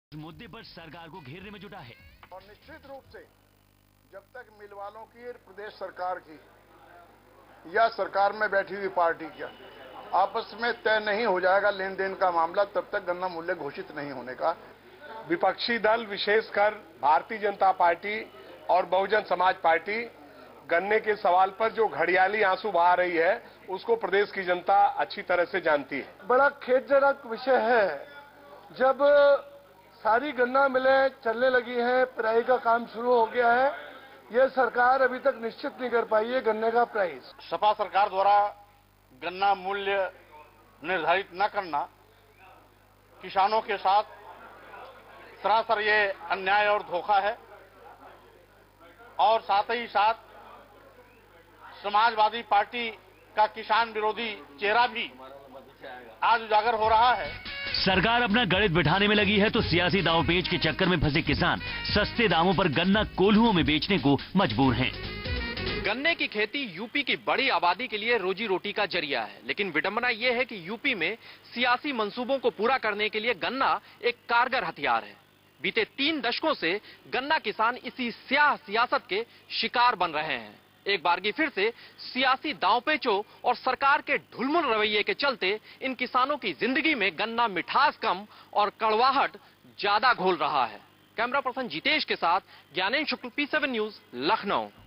इस मुद्दे पर सरकार को घेरने में जुटा है और निश्चित रूप से जब तक मिल वालों की प्रदेश सरकार की या सरकार में बैठी हुई पार्टी का आपस में तय नहीं हो जाएगा लेन देन का मामला, तब तक गन्ना मूल्य घोषित नहीं होने का। विपक्षी दल विशेषकर भारतीय जनता पार्टी और बहुजन समाज पार्टी गन्ने के सवाल पर जो घड़ियाली आंसू बहा रही है उसको प्रदेश की जनता अच्छी तरह से जानती है। बड़ा खेदजनक विषय है जब सारी गन्ना मिलें चलने लगी हैं, पेराई का काम शुरू हो गया है, यह सरकार अभी तक निश्चित नहीं कर पाई है गन्ने का प्राइस। सपा सरकार द्वारा गन्ना मूल्य निर्धारित न करना किसानों के साथ सरासर ये अन्याय और धोखा है और साथ ही साथ समाजवादी पार्टी का किसान विरोधी चेहरा भी आज उजागर हो रहा है। सरकार अपना गणित बिठाने में लगी है तो सियासी दांवपेच के चक्कर में फंसे किसान सस्ते दामों पर गन्ना कोल्हुओं में बेचने को मजबूर हैं। गन्ने की खेती यूपी की बड़ी आबादी के लिए रोजी रोटी का जरिया है, लेकिन विडंबना यह है कि यूपी में सियासी मंसूबों को पूरा करने के लिए गन्ना एक कारगर हथियार है। बीते 3 दशकों से गन्ना किसान इसी स्याह सियासत के शिकार बन रहे हैं। एक बारगी फिर से सियासी दांवपेचों और सरकार के ढुलमुल रवैये के चलते इन किसानों की जिंदगी में गन्ना मिठास कम और कड़वाहट ज्यादा घोल रहा है। कैमरा पर्सन जितेश के साथ ज्ञानेंद्र शुक्ल, P7 न्यूज, लखनऊ।